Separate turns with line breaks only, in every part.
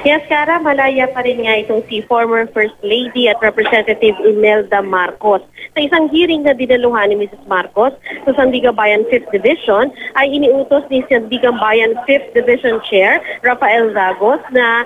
Yes, Kara, malaya pa rin nga itong si former First Lady at Representative Imelda Marcos. Sa isang hearing na dinaluhan ni Mrs. Marcos sa Sandiganbayan 5th Division, ay iniutos ni Sandiganbayan 5th Division Chair Rafael Zagos na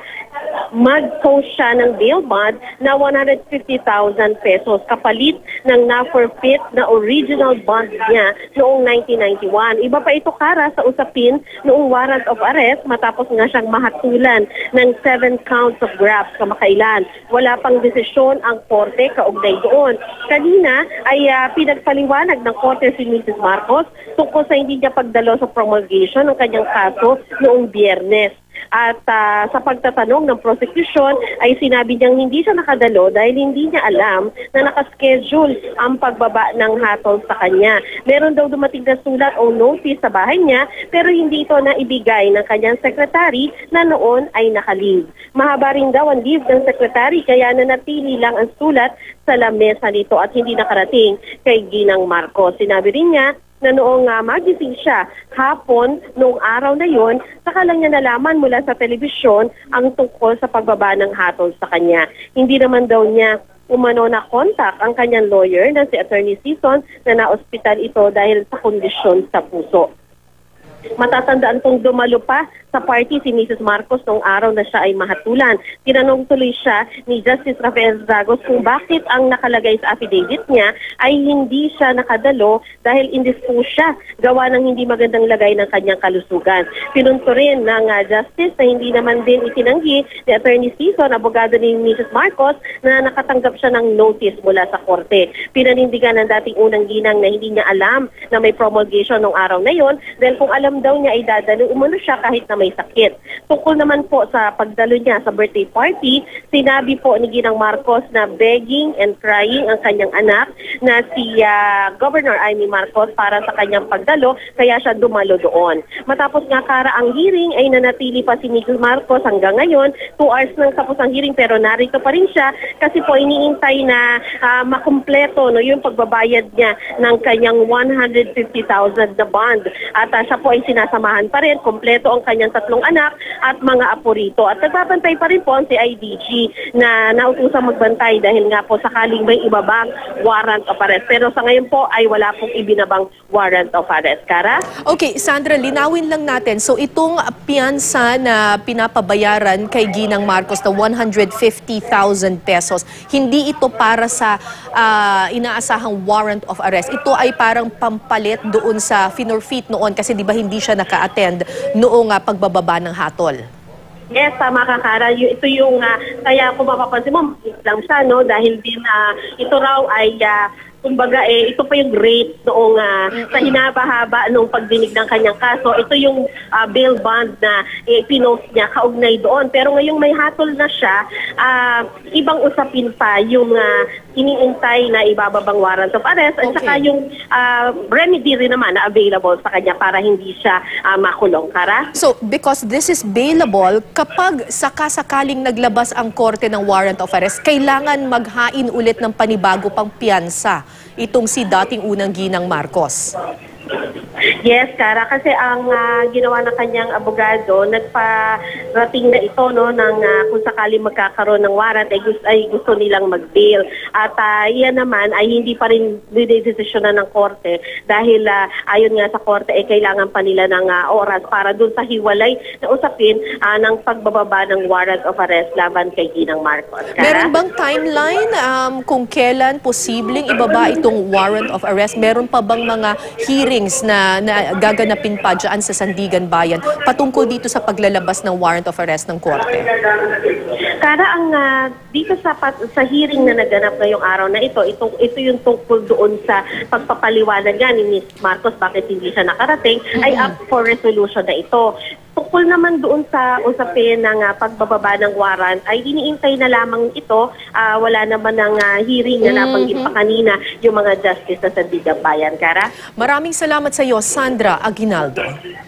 mag-post siya ng bail bond na 150,000 pesos kapalit ng na-forfeit na original bond niya noong 1991. Iba pa ito, Kara, sa usapin noong warrant of arrest matapos nga siyang mahatulan ng 7 counts of graft kamakailan. Wala pang desisyon ang korte kaugnay doon. Kanina ay pinagpaliwanag ng korte si Mrs. Marcos tungkol sa hindi niya pagdalo sa promulgation ng kanyang kaso noong Biyernes. At sa pagtatanong ng prosecution ay sinabi niyang hindi siya nakadalo dahil hindi niya alam na nakaschedule ang pagbaba ng hatol sa kanya. Meron daw dumating na sulat o notice sa bahay niya pero hindi ito naibigay ng kanyang sekretary na noon ay naka-leave. Mahaba rin daw ang leave ng sekretary kaya nanatili lang ang sulat sa lamesa nito at hindi nakarating kay Ginang Marcos. Sinabi rin niya na noong magising siya hapon noong araw na yon, saka lang niya nalaman mula sa telebisyon ang tungkol sa pagbaba ng hatol sa kanya. Hindi naman daw niya umano na contact ang kanyang lawyer na si Attorney Season na na-ospital ito dahil sa kondisyon sa puso. Matatandaan pong dumalo pa sa party si Mrs. Marcos noong araw na siya ay mahatulan. Tinanong tuloy siya ni Justice Rafael Zagos kung bakit ang nakalagay sa affidavit niya ay hindi siya nakadalo dahil indisposed siya gawa ng hindi magandang lagay ng kanyang kalusugan. Pinunto rin ng Justice na hindi naman din itinanggi ni Attorney Season, abogado ni Mrs. Marcos, na nakatanggap siya ng notice mula sa korte. Pinanindigan ng dating unang ginang na hindi niya alam na may promulgation noong araw na yon dahil kung alam daw niya ay dadalo umano siya kahit na may sakit. Tungkol naman po sa pagdalo niya sa birthday party, sinabi po ni Ginang Marcos na begging and crying ang kanyang anak na si Governor Amy Marcos para sa kanyang pagdalo kaya siya dumalo doon. Matapos nga, Kara, ang hearing ay nanatili pa si Mrs. Marcos hanggang ngayon. 2 hours nang tapos ang hearing pero narito pa rin siya kasi po iniintay na makumpleto yung pagbabayad niya ng kanyang 150,000 na bond. At siya po ay sinasamahan pa rin, kompleto ang kanyang 3 anak at mga apo rito. At nagbabantay pa rin po ang CIDG na nautusang magbantay dahil nga po sakaling may ibabang warrant of arrest. Pero sa ngayon po ay wala pong ibinabang warrant of arrest. Kara?
Okay, Sandra, linawin lang natin. So itong piyansa na pinapabayaran kay Ginang Marcos na 150,000 pesos, hindi ito para sa inaasahang warrant of arrest. Ito ay parang pampalit doon sa finorfeit noon kasi di ba hindi siya naka-attend noong pagbababa ng hatol?
Yes, tama ka, Kara. Ito yung, kaya kung mapapansin mo, lang siya, no? Dahil din ito raw ay, kumbaga, ito pa yung rate noong sa hinaba-haba nung pagdinig ng kanyang kaso. Ito yung bail bond na pinost niya kaugnay doon. Pero ngayong may hatol na siya, ibang usapin pa yung iniintay na ibababang warrant of arrest at saka yung remedy rin naman na available sa kanya para hindi siya makulong. Kara?
So, because this is bailable, kapag sakasakaling naglabas ang korte ng warrant of arrest, kailangan maghain ulit ng panibago pang piyansa itong si dating unang Ginang Marcos.
Yes, Kara, kasi ang ginawa ng kanyang abogado, nagparating na ito no, ng kung sakali magkakaroon ng warrant ay gusto nilang mag-bail. At iyan naman ay hindi pa rin dinidesisyonan ng korte dahil ayon nga sa korte ay kailangan pa nila ng oras para dun sa hiwalay na usapin ng pagbababa ng warrant of arrest laban kay Ginang Marcos. Kara?
Meron bang timeline kung kailan posibleng ibaba itong warrant of arrest? Meron pa bang mga hearings na gaganapin pa dyan sa Sandiganbayan patungkol dito sa paglalabas ng warrant of arrest ng korte?
Kara, ang dito sa hearing na naganap ngayong araw na ito yung tungkol doon sa pagpapaliwanag ni Ms. Marcos bakit hindi siya nakarating, ay up for resolution na ito. Tungkol naman doon sa usapin ng pagbababa ng warrant ay iniintay na lamang ito. Wala naman ng hearing na nabanggit pa kanina yung mga justice sa Sandiganbayan. Kara?
Maraming salamat sa iyo, Sandra Aguinaldo.